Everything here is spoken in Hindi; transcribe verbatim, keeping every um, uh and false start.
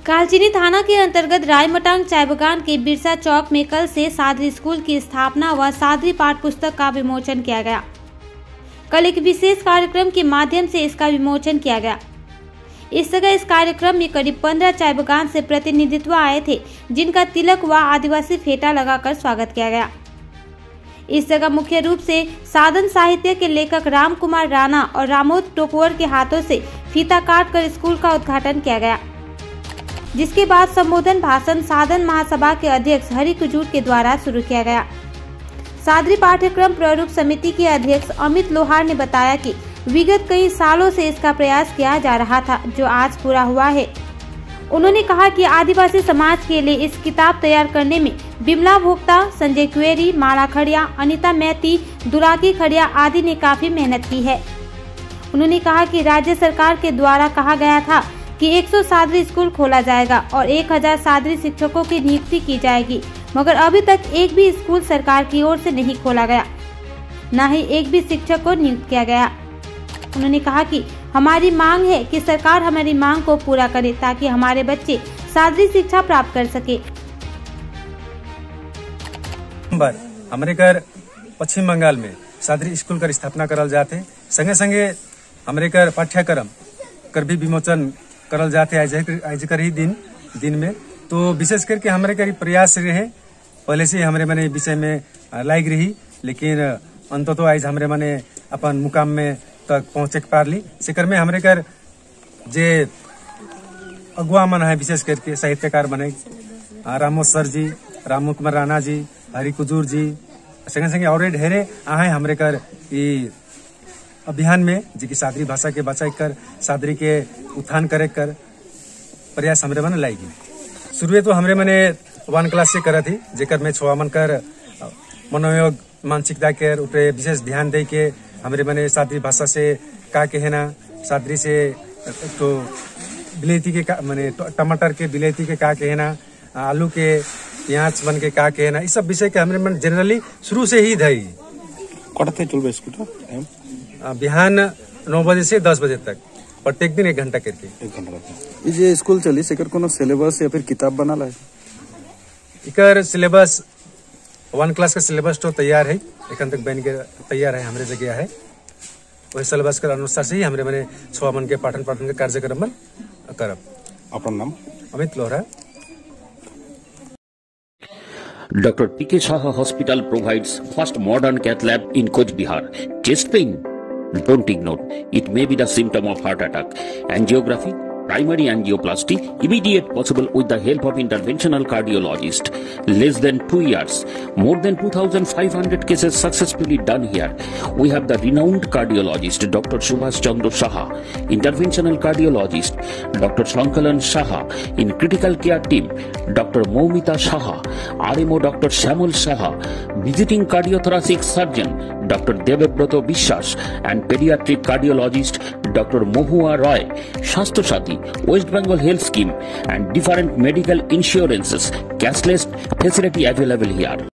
कालचिनी थाना के अंतर्गत रायमटांग चाय बागान के बिरसा चौक में कल से सादरी स्कूल की स्थापना व सादरी पाठ पुस्तक का विमोचन किया गया। कल एक विशेष कार्यक्रम के माध्यम से इसका विमोचन किया गया। इस जगह इस कार्यक्रम में करीब पंद्रह चाय बागान से प्रतिनिधित्व आए थे, जिनका तिलक व आदिवासी फेटा लगाकर स्वागत किया गया। इस जगह मुख्य रूप से साधन साहित्य के लेखक राम कुमार राणा और रामोद टोपवर के हाथों से फीता काट कर स्कूल का उद्घाटन किया गया, जिसके बाद संबोधन भाषण साधन महासभा के अध्यक्ष हरि कुजूर के द्वारा शुरू किया गया। सादरी पाठ्यक्रम प्रारूप समिति के अध्यक्ष अमित लोहार ने बताया कि विगत कई सालों से इसका प्रयास किया जा रहा था, जो आज पूरा हुआ है। उन्होंने कहा कि आदिवासी समाज के लिए इस किताब तैयार करने में बिमला भोक्ता, संजय कुएरी, माला खड़िया, अनिता मैती, दुराकी खड़िया आदि ने काफी मेहनत की है। उन्होंने कहा कि राज्य सरकार के द्वारा कहा गया था कि सौ सादरी स्कूल खोला जाएगा और एक हज़ार सादरी शिक्षकों की नियुक्ति की जाएगी, मगर अभी तक एक भी स्कूल सरकार की ओर से नहीं खोला गया, न ही एक भी शिक्षक को नियुक्त किया गया। उन्होंने कहा कि हमारी मांग है कि सरकार हमारी मांग को पूरा करे ताकि हमारे बच्चे सादरी शिक्षा प्राप्त कर सके। हमारे घर पश्चिम बंगाल में सादरी स्कूल का स्थापना करल जाते, संगे संगे हमारे घर पाठ्यक्रम कर भी विमोचन करल जाते आज कर ही दिन दिन में। तो विशेष करके हमारे का प्रयास रहे, पहले से हमारे मने विषय में लाइक रही, लेकिन अंत तो आज हमारे मने अपन मुकाम में तक पहुंचे पार ली। शिकर में हमारे घर जे अगुआ मन है, विशेष करके साहित्यकार बने रामोद सर जी, राम कुमार राणा जी, हरि कुजूर जी, संगे संगे और ढेरे आए हमारे घर अभियान में, जी की सादरी भाषा के बचाई कर सादरी के उत्थान करे कर प्रयास हमरे मन लाएगी। शुरुए तो हमरे मने वन क्लास से करा थी, जेकर में छुआ मन कर मनोयोग मानसिकता के ऊपर विशेष ध्यान दे के हमरे मने सादरी भाषा से का कहना, सादरी से तो बिलेती के मने टमाटर के बिलेती के का कहना, आलू के प्याज बन के का कहना, इस सब विषय के हमरे मन जनरली शुरू से ही धई। कटते चलबे स्कूल बिहान नौ बजे से दस बजे तक प्रत्येक दिन एक घंटा करके एक घंटा ये स्कूल चली से कोनो सिलेबस या फिर किताब बना ला है? इकर सिलेबस वन क्लास का सिलेबस तो तैयार है, एखन तक बन के तैयार है, हमारे जगह है। वही सिलेबस के अनुसार से ही हमरे मने छुआ मन के पाठन पाठन के कार्यक्रम मन करब। अपना नाम? अमित लोहार। Doctor P K Saha Hospital provides first modern cath lab in Coach Bihar. Chest pain? Don't ignore. It may be the symptom of heart attack. Angiography, primary angioplasty, immediate possible with the help of interventional cardiologist. Less than two years. More than two thousand five hundred cases successfully done here. We have the renowned cardiologist Doctor Subhash Chandra Saha, interventional cardiologist Doctor Sankalan Saha, in critical care team Doctor Moumita Saha, R M O Doctor Samuel Saha, visiting cardiothoracic surgeon Doctor Devebroto Bishwas, and pediatric cardiologist Doctor Mohua Roy, Shastro Sati, West Bengal Health Scheme, and different medical insurances, cashless facility available here.